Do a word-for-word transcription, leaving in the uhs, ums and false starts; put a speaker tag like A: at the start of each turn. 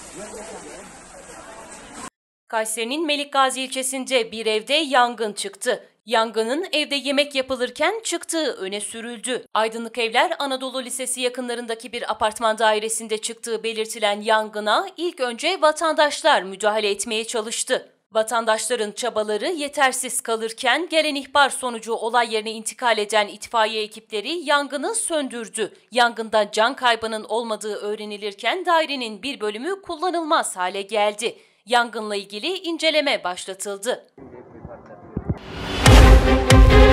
A: Kayseri'nin Melikgazi ilçesinde bir evde yangın çıktı. Yangının evde yemek yapılırken çıktığı öne sürüldü. Aydınlık Evler Anadolu Lisesi yakınlarındaki bir apartman dairesinde çıktığı belirtilen yangına ilk önce vatandaşlar müdahale etmeye çalıştı. Vatandaşların çabaları yetersiz kalırken gelen ihbar sonucu olay yerine intikal eden itfaiye ekipleri yangını söndürdü. Yangından can kaybının olmadığı öğrenilirken dairenin bir bölümü kullanılmaz hale geldi. Yangınla ilgili inceleme başlatıldı.